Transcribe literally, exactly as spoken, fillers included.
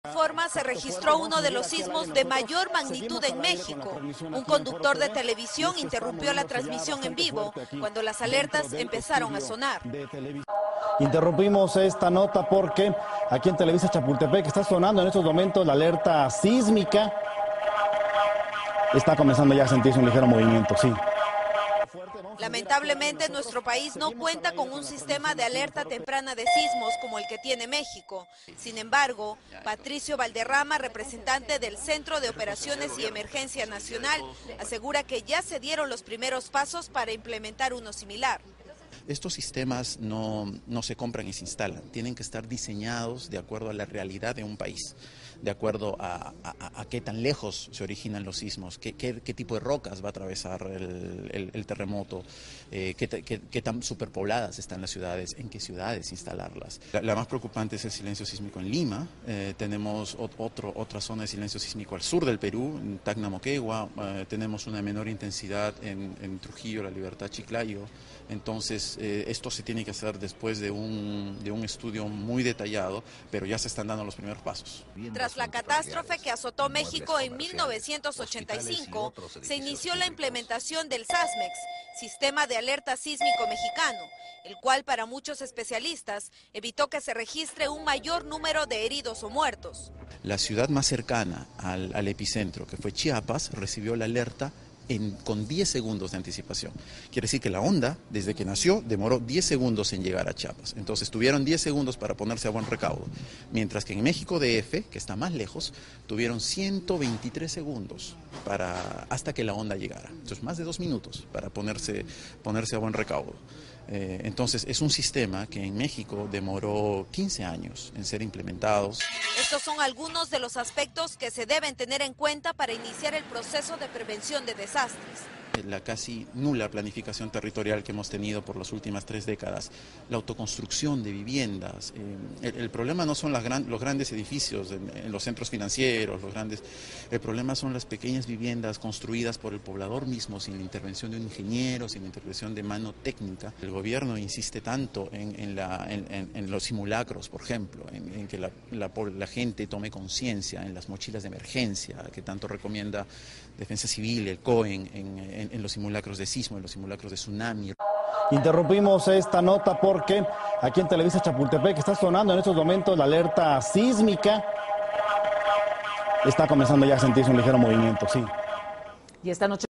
De esta forma se registró uno de los sismos de mayor magnitud en México. Un conductor de televisión interrumpió la transmisión en vivo cuando las alertas empezaron a sonar. Interrumpimos esta nota porque aquí en Televisa Chapultepec está sonando en estos momentos la alerta sísmica. Está comenzando ya a sentirse un ligero movimiento, sí. Lamentablemente, nuestro país no cuenta con un sistema de alerta temprana de sismos como el que tiene México. Sin embargo, Patricio Valderrama, representante del Centro de Operaciones y Emergencia Nacional, asegura que ya se dieron los primeros pasos para implementar uno similar. Estos sistemas no, no se compran y se instalan, tienen que estar diseñados de acuerdo a la realidad de un país, de acuerdo a, a, a qué tan lejos se originan los sismos, qué, qué, qué tipo de rocas va a atravesar el, el, el terremoto, eh, qué, qué, qué tan superpobladas están las ciudades, en qué ciudades instalarlas. La, la más preocupante es el silencio sísmico en Lima, eh, tenemos otro, otra zona de silencio sísmico al sur del Perú, en Tacna, Moquegua, eh, tenemos una menor intensidad en, en Trujillo, La Libertad, Chiclayo. Entonces, eh, esto se tiene que hacer después de un, de un estudio muy detallado, pero ya se están dando los primeros pasos. Tras la catástrofe que azotó México en mil novecientos ochenta y cinco, se inició la implementación del SASMEX, Sistema de Alerta Sísmico Mexicano, el cual para muchos especialistas evitó que se registre un mayor número de heridos o muertos. La ciudad más cercana al, al epicentro, que fue Chiapas, recibió la alerta En, con diez segundos de anticipación. Quiere decir que la onda, desde que nació, demoró diez segundos en llegar a Chiapas. Entonces tuvieron diez segundos para ponerse a buen recaudo. Mientras que en México D F, que está más lejos, tuvieron ciento veintitrés segundos para, hasta que la onda llegara. Entonces más de dos minutos para ponerse, ponerse a buen recaudo. Eh, entonces es un sistema que en México demoró quince años en ser implementados. Estos son algunos de los aspectos que se deben tener en cuenta para iniciar el proceso de prevención de desastres. La casi nula planificación territorial que hemos tenido por las últimas tres décadas, la autoconstrucción de viviendas. Eh, el, el problema no son las gran, los grandes edificios en, en los centros financieros, los grandes, el problema son las pequeñas viviendas construidas por el poblador mismo, sin la intervención de un ingeniero, sin la intervención de mano técnica. El gobierno insiste tanto en, en, la, en, en, en los simulacros, por ejemplo, en, en que la, la, la gente tome conciencia, en las mochilas de emergencia, que tanto recomienda Defensa Civil, el COEN, en, en, en los simulacros de sismo, en los simulacros de tsunami. Interrumpimos esta nota porque aquí en Televisa Chapultepec está sonando en estos momentos la alerta sísmica. Está comenzando ya a sentirse un ligero movimiento, sí. Y esta noche